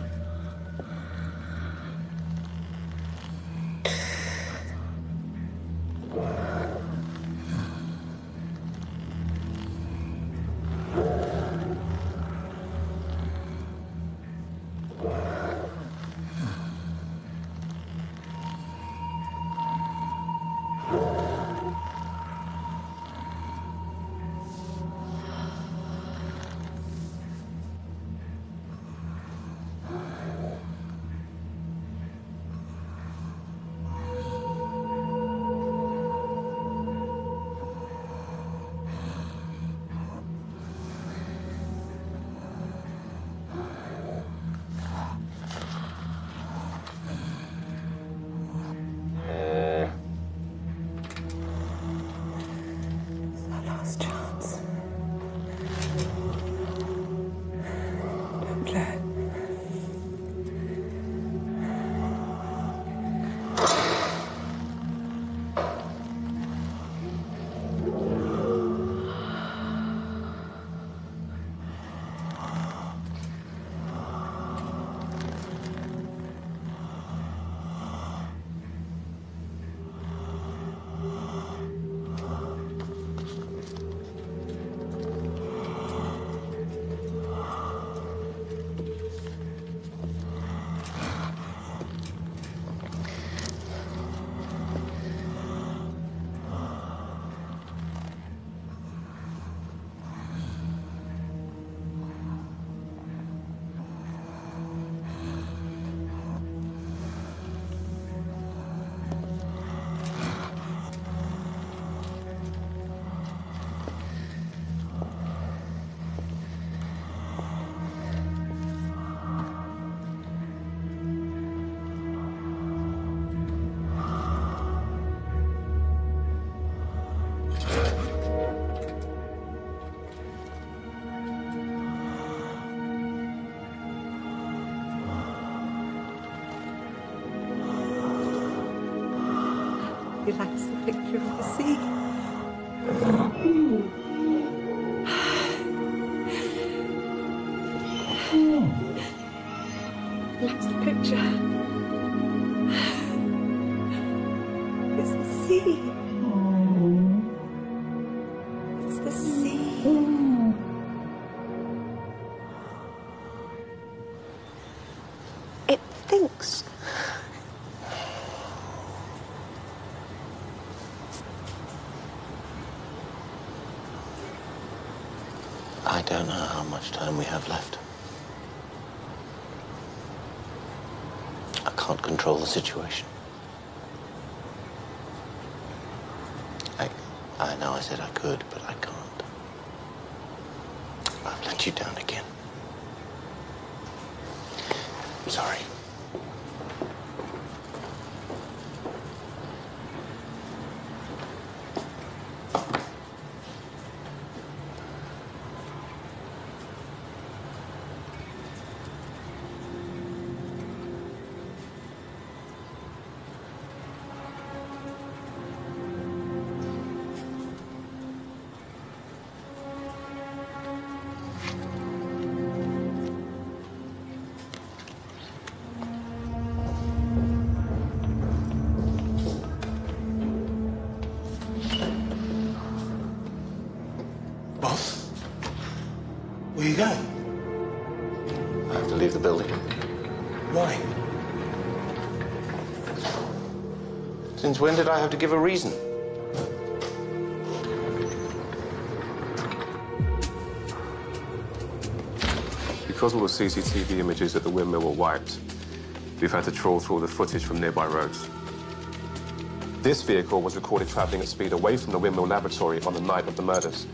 He likes the picture of the sea. He likes the picture. It's the sea. It's the sea. It thinks. I don't know how much time we have left. I can't control the situation. I know I said I could, but I can't. I've let you down again. I'm sorry. Boss? Where you going? I have to leave the building. Why? Since when did I have to give a reason? Because all the CCTV images at the windmill were wiped, we've had to trawl through all the footage from nearby roads. This vehicle was recorded traveling at speed away from the windmill laboratory on the night of the murders.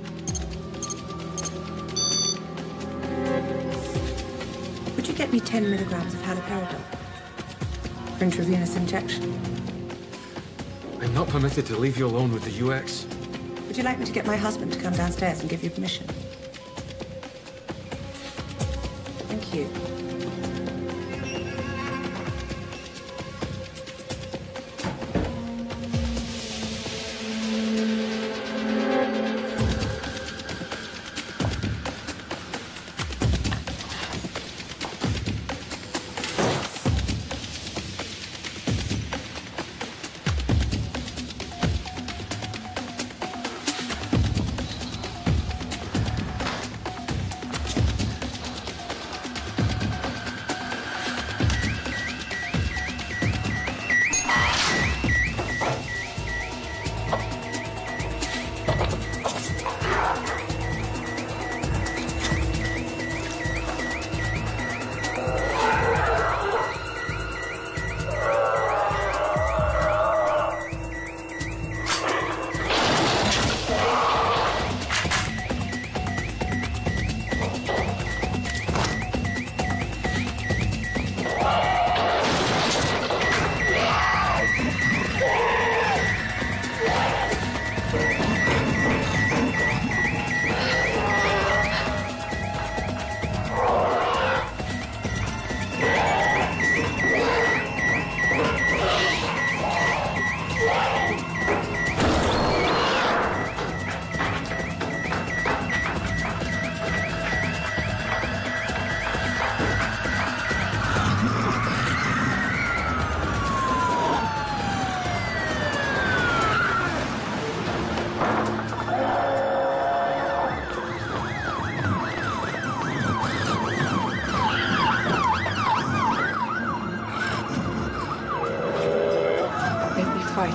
Would you get me 10 milligrams of haloperidol for intravenous injection? I'm not permitted to leave you alone with the UX. Would you like me to get my husband to come downstairs and give you permission? Thank you. Fine.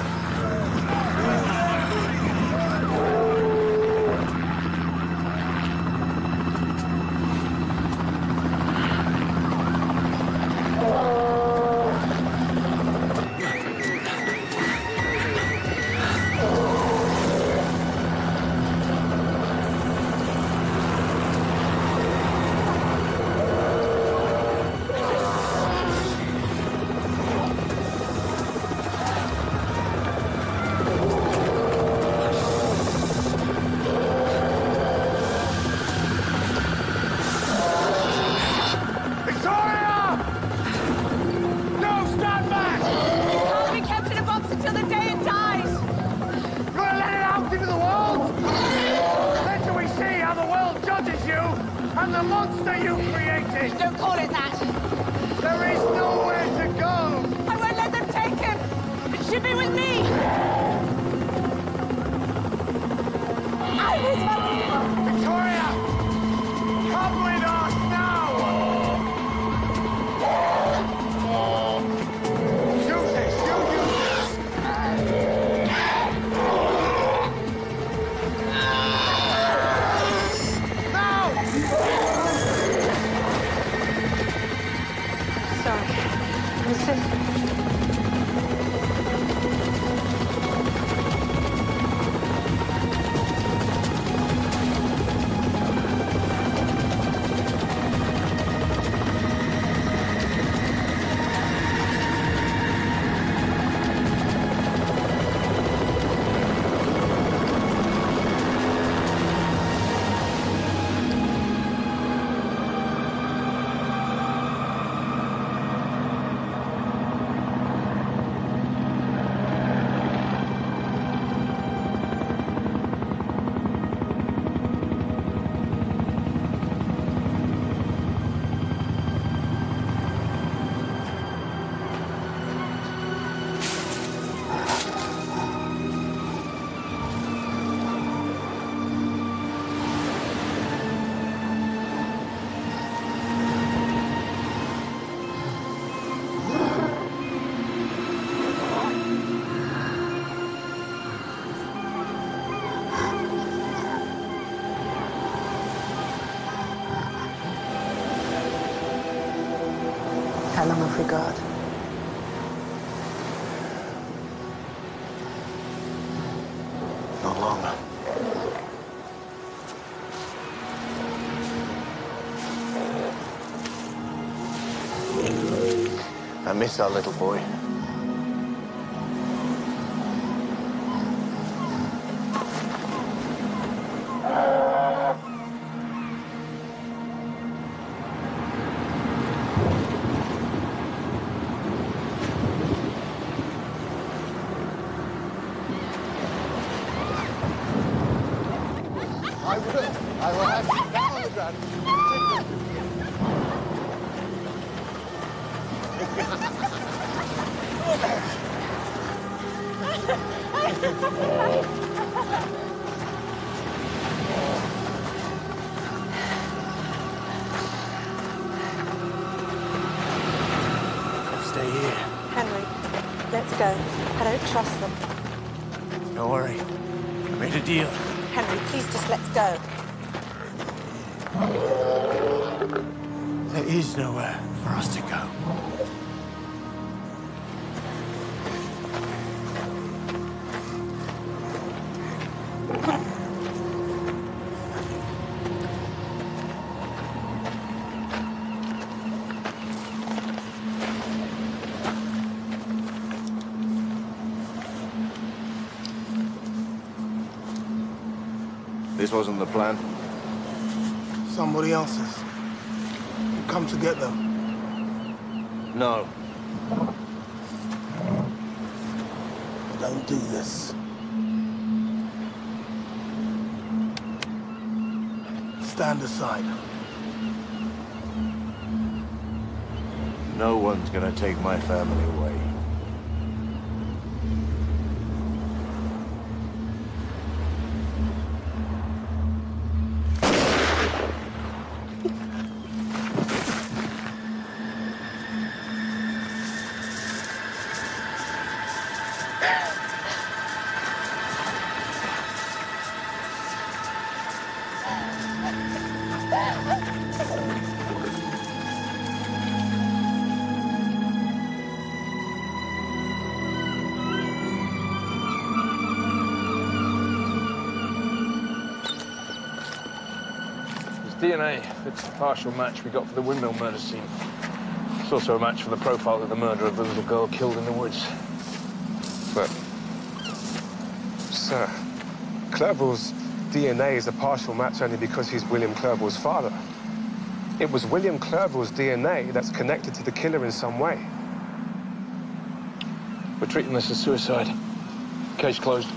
And the monster you created! Don't call it that! There is nowhere to go! I won't let them take him! It should be with me! I'm his mother! Victoria! Come with us now! Use this! You use this! How long have we got? Not long. I miss our little boy. I will have you down on the ground. Stay here. Henry, let's go. I don't trust them. Don't worry. I made a deal. Henry, please just let's go. There is nowhere for us to go. This wasn't the plan. Somebody else's. You come to get them. No. Don't do this. Stand aside. No one's gonna take my family away. DNA fits the partial match we got for the windmill murder scene. It's also a match for the profile of the murder of the little girl killed in the woods. But, sir, Clerval's DNA is a partial match only because he's William Clerval's father. It was William Clerval's DNA that's connected to the killer in some way. We're treating this as suicide. Case closed.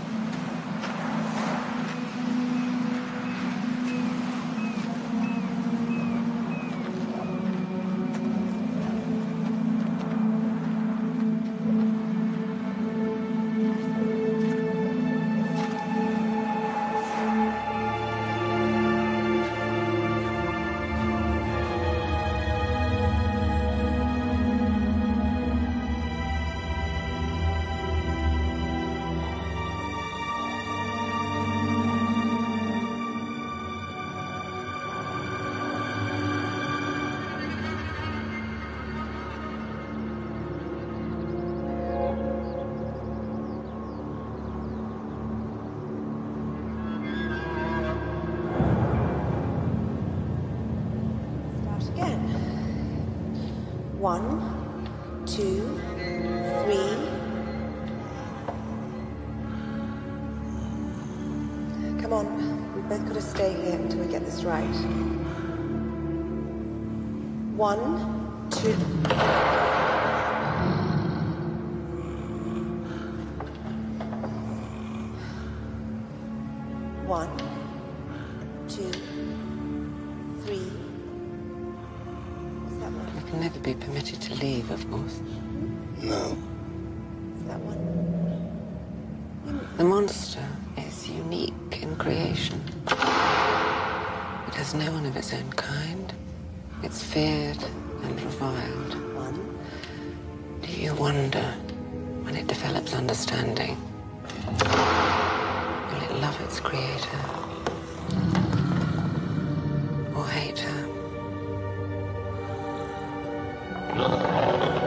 One, two, three. Come on, we've both got to stay here until we get this right. One, two. One, two, three. What's that one? You can never be permitted to leave, of course. No. What's that one? The monster is unique in creation. It has no one of its own kind. It's feared and reviled. One. Do you wonder, when it develops understanding, will it love its creator or hate her?